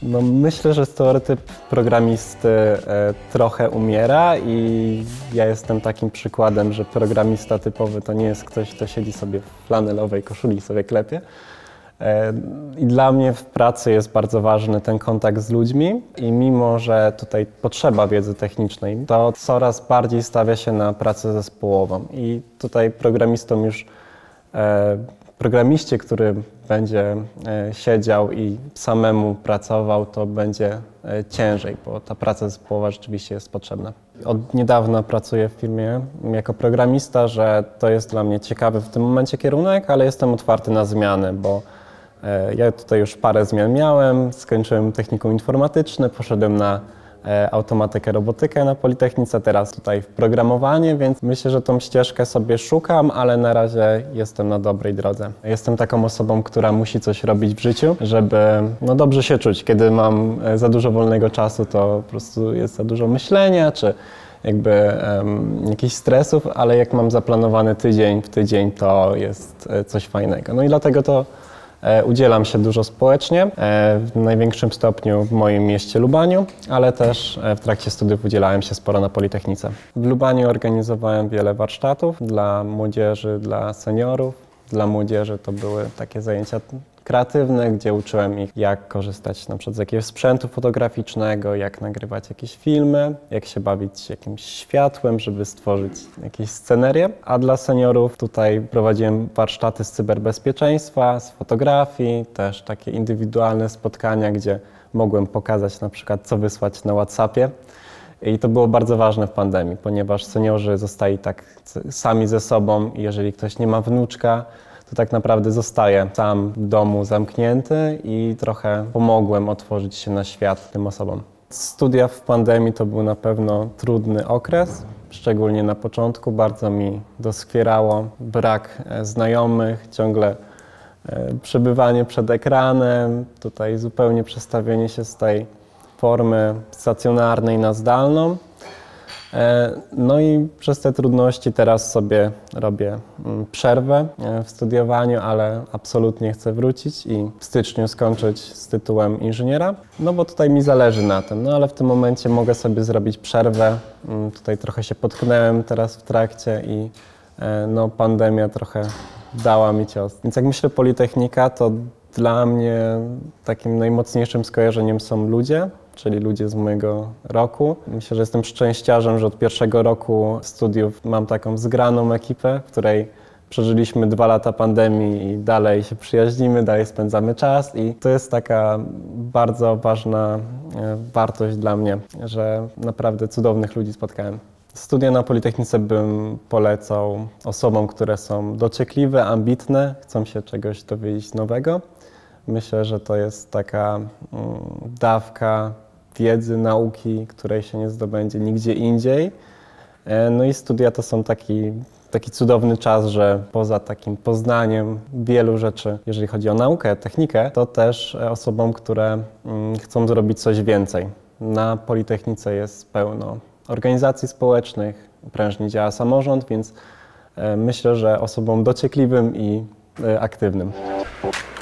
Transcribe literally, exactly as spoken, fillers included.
No, myślę, że stereotyp programisty e, trochę umiera i ja jestem takim przykładem, że programista typowy to nie jest ktoś, kto siedzi sobie w flanelowej koszuli i sobie klepie. E, I dla mnie w pracy jest bardzo ważny ten kontakt z ludźmi i mimo, że tutaj potrzeba wiedzy technicznej, to coraz bardziej stawia się na pracę zespołową i tutaj programistom już e, programiście, który będzie siedział i samemu pracował, to będzie ciężej, bo ta praca zespołowa rzeczywiście jest potrzebna. Od niedawna pracuję w firmie jako programista, że to jest dla mnie ciekawy w tym momencie kierunek, ale jestem otwarty na zmiany, bo ja tutaj już parę zmian miałem, skończyłem technikum informatyczne, poszedłem na automatykę, robotykę na Politechnice, teraz tutaj w programowanie, więc myślę, że tą ścieżkę sobie szukam, ale na razie jestem na dobrej drodze. Jestem taką osobą, która musi coś robić w życiu, żeby no, dobrze się czuć. Kiedy mam za dużo wolnego czasu, to po prostu jest za dużo myślenia, czy jakby um, jakichś stresów, ale jak mam zaplanowany tydzień w tydzień, to jest coś fajnego. No i dlatego to udzielam się dużo społecznie, w największym stopniu w moim mieście Lubaniu, ale też w trakcie studiów udzielałem się sporo na Politechnice. W Lubaniu organizowałem wiele warsztatów dla młodzieży, dla seniorów. Dla młodzieży to były takie zajęcia kreatywne, gdzie uczyłem ich, jak korzystać na przykład z jakiegoś sprzętu fotograficznego, jak nagrywać jakieś filmy, jak się bawić jakimś światłem, żeby stworzyć jakieś scenerie. A dla seniorów tutaj prowadziłem warsztaty z cyberbezpieczeństwa, z fotografii, też takie indywidualne spotkania, gdzie mogłem pokazać na przykład, co wysłać na WhatsAppie. I to było bardzo ważne w pandemii, ponieważ seniorzy zostali tak sami ze sobą i jeżeli ktoś nie ma wnuczka, to tak naprawdę zostaje sam w domu zamknięty i trochę pomogłem otworzyć się na świat tym osobom. Studia w pandemii to był na pewno trudny okres, szczególnie na początku. Bardzo mi doskwierało brak znajomych, ciągle przebywanie przed ekranem, tutaj zupełnie przestawienie się z tej formy stacjonarnej na zdalną. No i przez te trudności teraz sobie robię przerwę w studiowaniu, ale absolutnie chcę wrócić i w styczniu skończyć z tytułem inżyniera, no bo tutaj mi zależy na tym, no ale w tym momencie mogę sobie zrobić przerwę. Tutaj trochę się potknąłem teraz w trakcie i no pandemia trochę dała mi cios. Więc jak myślę Politechnika, to dla mnie takim najmocniejszym skojarzeniem są ludzie, czyli ludzie z mojego roku. Myślę, że jestem szczęściarzem, że od pierwszego roku studiów mam taką zgraną ekipę, w której przeżyliśmy dwa lata pandemii i dalej się przyjaźnimy, dalej spędzamy czas i to jest taka bardzo ważna wartość dla mnie, że naprawdę cudownych ludzi spotkałem. Studia na Politechnice bym polecał osobom, które są dociekliwe, ambitne, chcą się czegoś dowiedzieć nowego. Myślę, że to jest taka mm, dawka wiedzy, nauki, której się nie zdobędzie nigdzie indziej. No i studia to są taki, taki cudowny czas, że poza takim poznaniem wielu rzeczy, jeżeli chodzi o naukę, technikę, to też osobom, które mm, chcą zrobić coś więcej. Na Politechnice jest pełno organizacji społecznych, prężnie działa samorząd, więc myślę, że osobom dociekliwym i aktywnym.